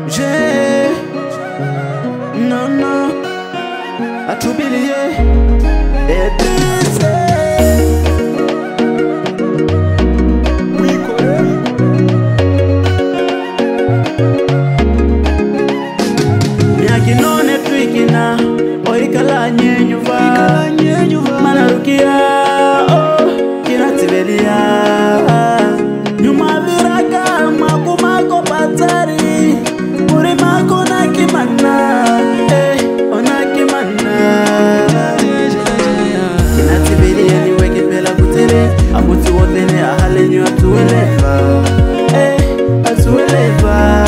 J'ai non non à t'oublier et oui quoi miakinone twikina oikala nyenyuva manarukia oh kinativelia nyuma viraka makumako patari uri mako na kimana ona kimana kinativelia niweke pela kutere amuti wote ne ahale nyo atueleva atueleva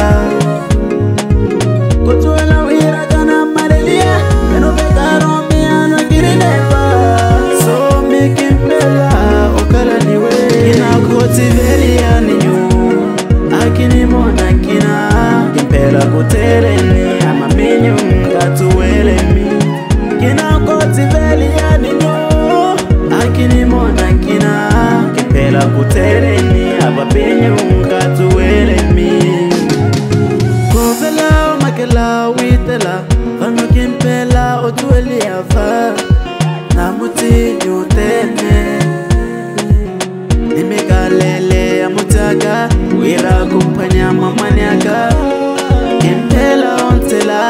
kotuela wira kana marelia meno pekaro miano kirineva so mikimpela okala niwe kinakotivelia ninyo akini mona kina kimpela kutereni ama minyo ngatuelemi kinakotivelia ninyo akini mona kina kimpela kutereni ama minyo ngatuelemi kovela makela witela vano kimpela otueliava namuti nyutene nimekalele amutaga wira kumpanya mamaniaga kimpela ontela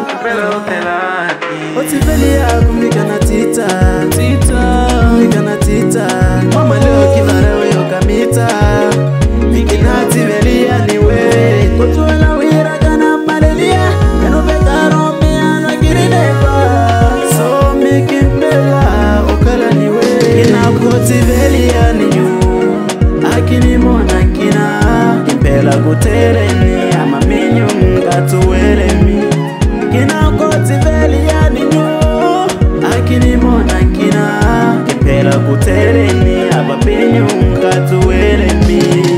otivelia kumika na tita kumika na tita mama leo kivara weyo kamita mikinativelia niwe kotuela wira kana malelia enobekaro miano kirineva so mikimpela okala niwe kinakotivelia ninyo akini mona kina kimpela kutereni ama minyo ngatuelemi kinakotivelia ninyo akini mona kina kimpela kutereni ama minyo ngatuelemi